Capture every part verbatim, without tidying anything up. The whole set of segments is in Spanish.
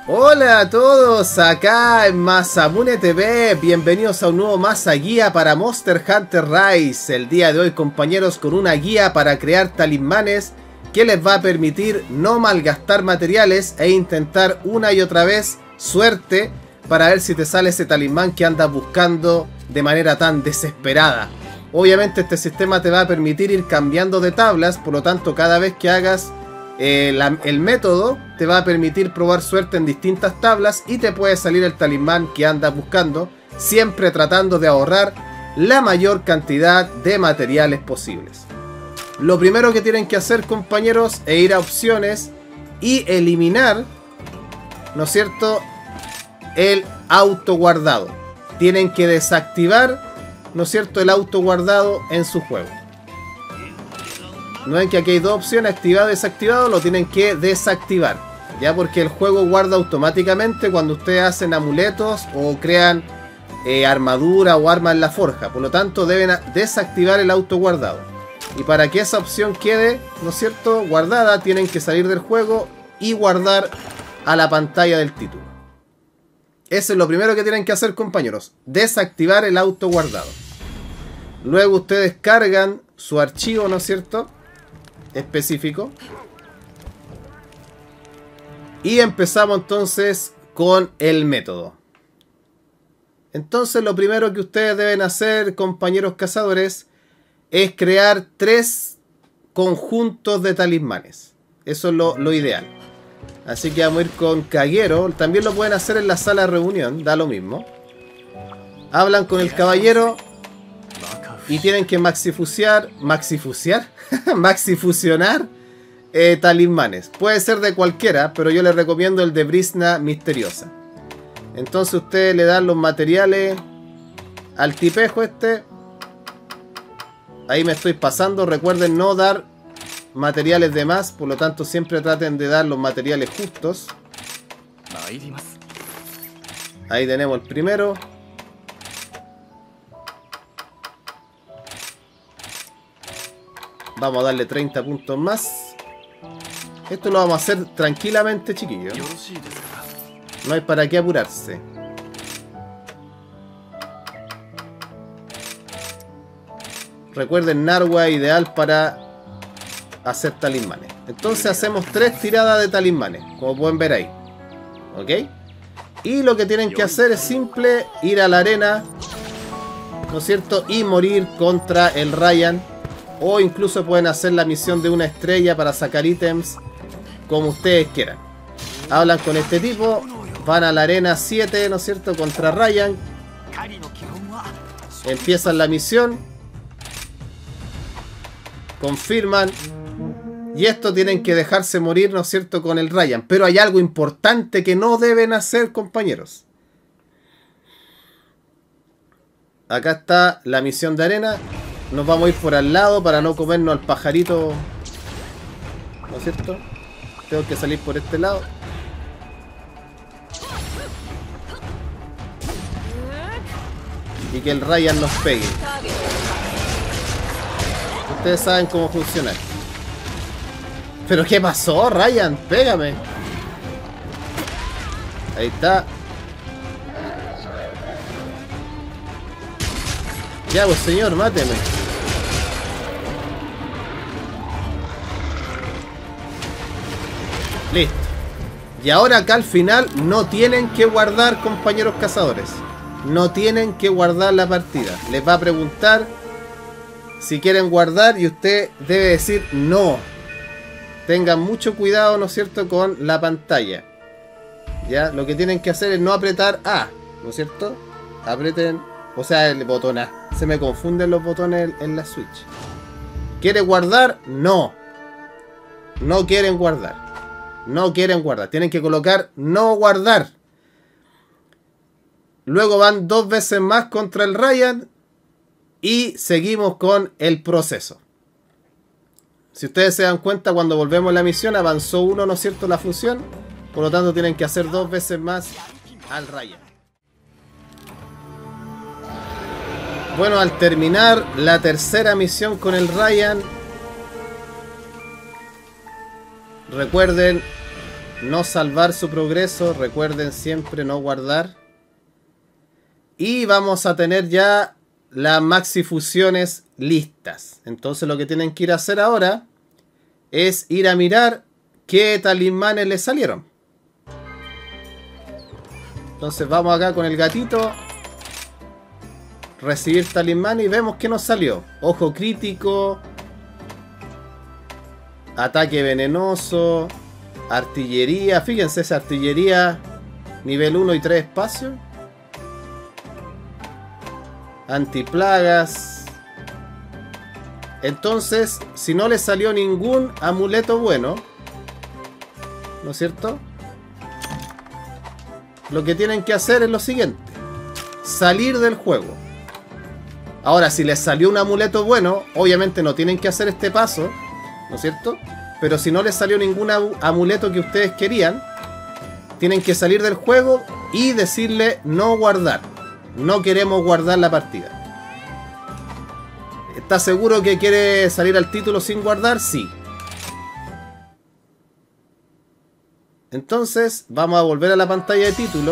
Hola a todos, acá en Masamune T V, bienvenidos a un nuevo Masa Guía para Monster Hunter Rise. El día de hoy, compañeros, con una guía para crear talismanes que les va a permitir no malgastar materiales e intentar una y otra vez suerte para ver si te sale ese talismán que andas buscando de manera tan desesperada. Obviamente este sistema te va a permitir ir cambiando de tablas, por lo tanto cada vez que hagas Eh, la, el método te va a permitir probar suerte en distintas tablas y te puede salir el talismán que andas buscando, siempre tratando de ahorrar la mayor cantidad de materiales posibles. Lo primero que tienen que hacer, compañeros, es ir a opciones y eliminar, ¿no es cierto?, el auto guardado. Tienen que desactivar, ¿no es cierto?, el auto guardado en su juego. No ven que aquí hay dos opciones, activado y desactivado, lo tienen que desactivar. Ya, porque el juego guarda automáticamente cuando ustedes hacen amuletos o crean eh, armadura o armas en la forja. Por lo tanto deben desactivar el auto guardado. Y para que esa opción quede, ¿no es cierto?, guardada, tienen que salir del juego y guardar a la pantalla del título. Eso es lo primero que tienen que hacer, compañeros. Desactivar el auto guardado. Luego ustedes cargan su archivo, ¿no es cierto?, específico, y empezamos entonces con el método. Entonces lo primero que ustedes deben hacer, compañeros cazadores, es crear tres conjuntos de talismanes. Eso es lo, lo ideal. Así que vamos a ir con Kagero. También lo pueden hacer en la sala de reunión, da lo mismo. Hablan con el caballero y tienen que maxifusiar, maxifusiar, maxifusionar eh, talismanes. Puede ser de cualquiera, pero yo les recomiendo el de Brisna Misteriosa. Entonces ustedes le dan los materiales al tipejo este. Ahí me estoy pasando. Recuerden no dar materiales de más, por lo tanto siempre traten de dar los materiales justos. Ahí tenemos el primero. Vamos a darle treinta puntos más. Esto lo vamos a hacer tranquilamente, chiquillos. No hay para qué apurarse. Recuerden, Narwa ideal para hacer talismanes. Entonces hacemos tres tiradas de talismanes, como pueden ver ahí. ¿Ok? Y lo que tienen que hacer es simple ir a la arena, ¿no es cierto?, y morir contra el Ryan. O incluso pueden hacer la misión de una estrella para sacar ítems, como ustedes quieran. Hablan con este tipo, van a la arena siete, ¿no es cierto?, contra Ryan. Empiezan la misión. Confirman. Y esto tienen que dejarse morir, ¿no es cierto?, con el Ryan. Pero hay algo importante que no deben hacer, compañeros. Acá está la misión de arena. Nos vamos a ir por al lado para no comernos al pajarito, ¿no es cierto? Tengo que salir por este lado. Y que el Ryan nos pegue. Ustedes saben cómo funciona. ¿Pero qué pasó, Ryan? Pégame. Ahí está. Ya, pues señor, máteme. Listo. Y ahora acá al final no tienen que guardar, compañeros cazadores. No tienen que guardar la partida. Les va a preguntar si quieren guardar y usted debe decir no. Tengan mucho cuidado, ¿no es cierto?, con la pantalla. Ya, lo que tienen que hacer es no apretar A, ¿no es cierto? Aprieten, o sea, el botón A. Se me confunden los botones en la Switch. ¿Quiere guardar? No. No quieren guardar. No quieren guardar. Tienen que colocar no guardar. Luego van dos veces más contra el Ryan. Y seguimos con el proceso. Si ustedes se dan cuenta, cuando volvemos a la misión, avanzó uno, ¿no es cierto?, la función. Por lo tanto, tienen que hacer dos veces más al Ryan. Bueno, al terminar la tercera misión con el Ryan, recuerden no salvar su progreso. Recuerden siempre no guardar. Y vamos a tener ya las maxi fusiones listas. Entonces lo que tienen que ir a hacer ahora es ir a mirar qué talismanes les salieron. Entonces vamos acá con el gatito. Recibir talismán y vemos que nos salió. Ojo crítico. Ataque venenoso. Artillería. Fíjense esa artillería. Nivel uno y tres espacios. Antiplagas. Entonces, si no les salió ningún amuleto bueno, ¿no es cierto? Lo que tienen que hacer es lo siguiente: salir del juego. Ahora, si les salió un amuleto bueno, obviamente no tienen que hacer este paso, ¿no es cierto? Pero si no les salió ningún amuleto que ustedes querían, tienen que salir del juego y decirle no guardar. No queremos guardar la partida. ¿Está seguro que quiere salir al título sin guardar? Sí. Entonces vamos a volver a la pantalla de título.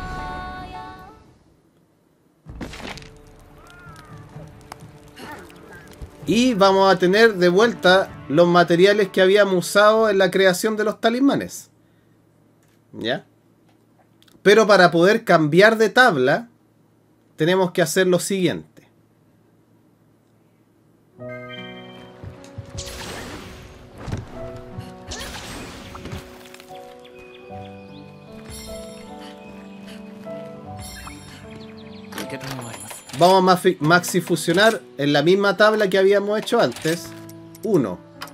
Y vamos a tener de vuelta los materiales que habíamos usado en la creación de los talismanes. ¿Ya? Pero para poder cambiar de tabla, tenemos que hacer lo siguiente. Vamos a maxi fusionar en la misma tabla que habíamos hecho antes. Uno.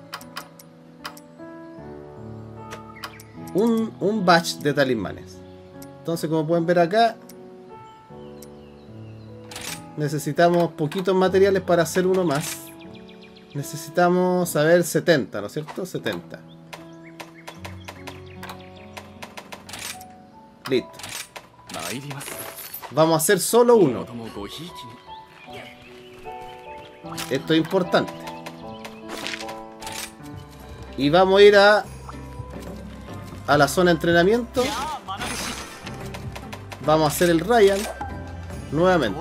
Un, un batch de talismanes. Entonces, como pueden ver acá, necesitamos poquitos materiales para hacer uno más. Necesitamos, a ver, setenta, ¿no es cierto? setenta. Listo. Vamos a hacer solo uno. Esto es importante. Y vamos a ir a a la zona de entrenamiento. Vamos a hacer el Ryan nuevamente.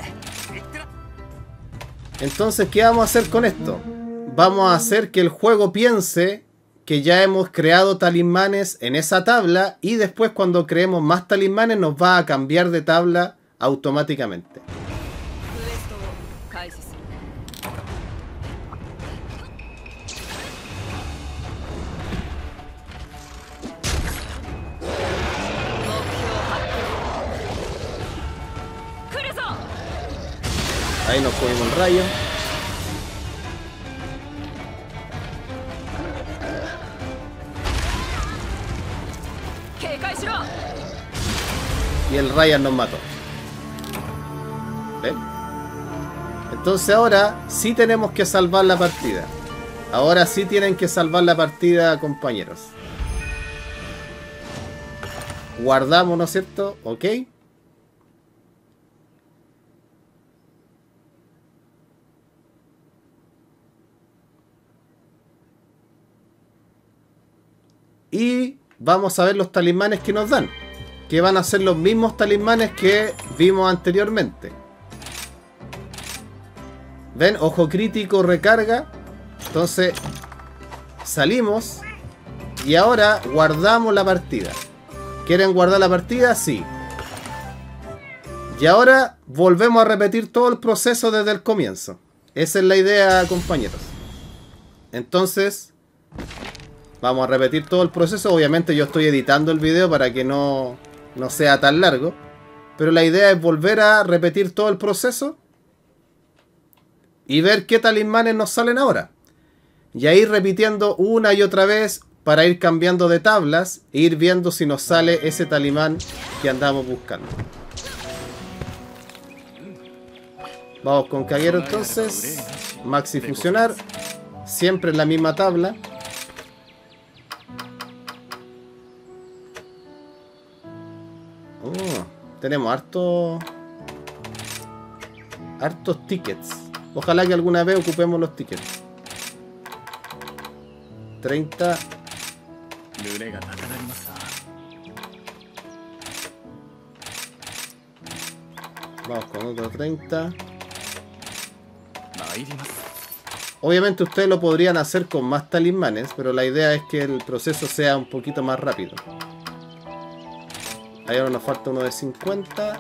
Entonces, ¿qué vamos a hacer con esto? Vamos a hacer que el juego piense que ya hemos creado talismanes en esa tabla, y después cuando creemos más talismanes nos va a cambiar de tabla automáticamente. Ahí nos ponemos el rayo. Y el Ryan nos mató. ¿Ven? Entonces ahora sí tenemos que salvar la partida. Ahora sí tienen que salvar la partida, compañeros. Guardamos, ¿no es cierto? Ok. Y vamos a ver los talismanes que nos dan, que van a ser los mismos talismanes que vimos anteriormente. ¿Ven? Ojo crítico, recarga. Entonces salimos y ahora guardamos la partida. ¿Quieren guardar la partida? Sí. Y ahora volvemos a repetir todo el proceso desde el comienzo. Esa es la idea, compañeros. Entonces vamos a repetir todo el proceso. Obviamente yo estoy editando el video para que no, no sea tan largo. Pero la idea es volver a repetir todo el proceso y ver qué talismanes nos salen ahora. Y ahí repitiendo una y otra vez para ir cambiando de tablas e ir viendo si nos sale ese talismán que andamos buscando. Vamos con Kagero entonces. Maxi fusionar. Siempre en la misma tabla. Oh, tenemos harto, hartos tickets. Ojalá que alguna vez ocupemos los tickets. treinta. Vamos con otro treinta. Obviamente ustedes lo podrían hacer con más talismanes, pero la idea es que el proceso sea un poquito más rápido. Ahí ahora nos falta uno de cincuenta.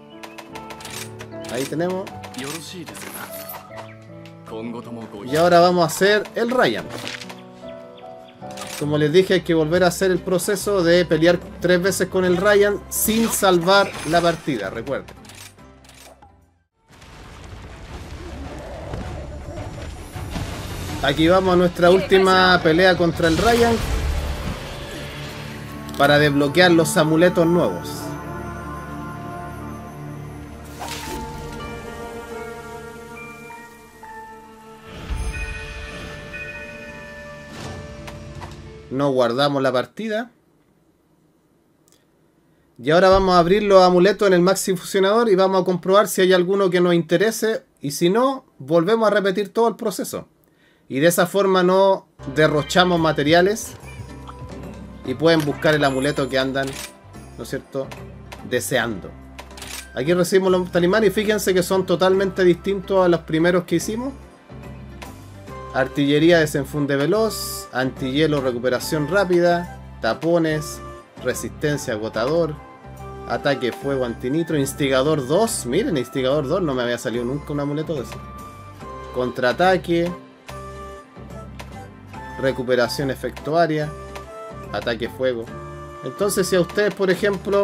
Ahí tenemos. Y ahora vamos a hacer el Ryan. Como les dije, hay que volver a hacer el proceso de pelear tres veces con el Ryan sin salvar la partida, recuerden. Aquí vamos a nuestra última pelea contra el Ryan para desbloquear los amuletos nuevos. No guardamos la partida. Y ahora vamos a abrir los amuletos en el Maxi Fusionador y vamos a comprobar si hay alguno que nos interese. Y si no, volvemos a repetir todo el proceso. Y de esa forma no derrochamos materiales. Y pueden buscar el amuleto que andan, ¿no es cierto?, deseando. Aquí recibimos los talismanes y fíjense que son totalmente distintos a los primeros que hicimos. Artillería desenfunde veloz, antihielo recuperación rápida, tapones, resistencia agotador, ataque fuego antinitro, instigador dos. Miren, instigador dos, no me había salido nunca un amuleto de eso. Contraataque, recuperación efectuaria, ataque fuego. Entonces, si a ustedes, por ejemplo,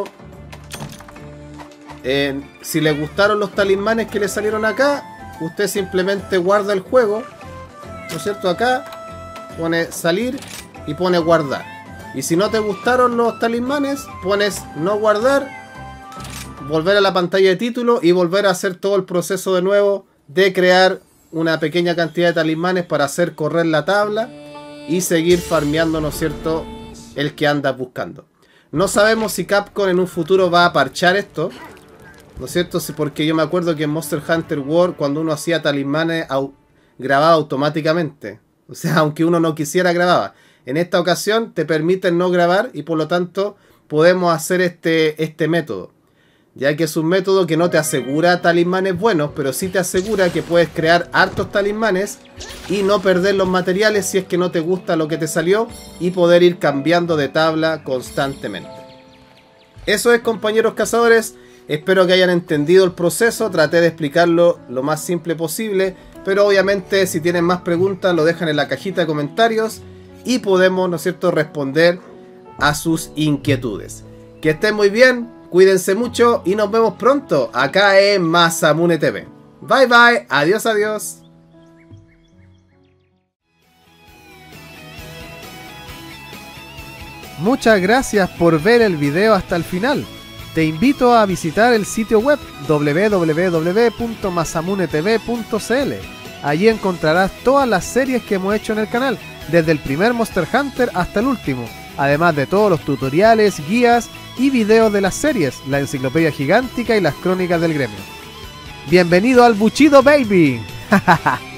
eh, si les gustaron los talismanes que les salieron acá, usted simplemente guarda el juego, ¿no es cierto? Acá pone salir y pone guardar. Y si no te gustaron los talismanes, pones no guardar, volver a la pantalla de título y volver a hacer todo el proceso de nuevo de crear una pequeña cantidad de talismanes para hacer correr la tabla y seguir farmeando, ¿no es cierto?, el que andas buscando. No sabemos si Capcom en un futuro va a parchar esto, ¿no es cierto? Porque yo me acuerdo que en Monster Hunter World, cuando uno hacía talismanes, au grababa automáticamente. O sea, aunque uno no quisiera, grababa. En esta ocasión te permiten no grabar y por lo tanto podemos hacer este, este método. Ya que es un método que no te asegura talismanes buenos, pero sí te asegura que puedes crear hartos talismanes y no perder los materiales si es que no te gusta lo que te salió y poder ir cambiando de tabla constantemente. Eso es, compañeros cazadores. Espero que hayan entendido el proceso. Traté de explicarlo lo más simple posible, pero obviamente si tienen más preguntas lo dejan en la cajita de comentarios y podemos, ¿no es cierto?, responder a sus inquietudes. Que estén muy bien. Cuídense mucho y nos vemos pronto acá en Masamune T V. Bye bye, adiós adiós. Muchas gracias por ver el video hasta el final. Te invito a visitar el sitio web w w w punto masamune t v punto c l. Allí encontrarás todas las series que hemos hecho en el canal, desde el primer Monster Hunter hasta el último, además de todos los tutoriales, guías y videos de las series, la enciclopedia gigántica y las crónicas del gremio. ¡Bienvenido al Bushido, baby!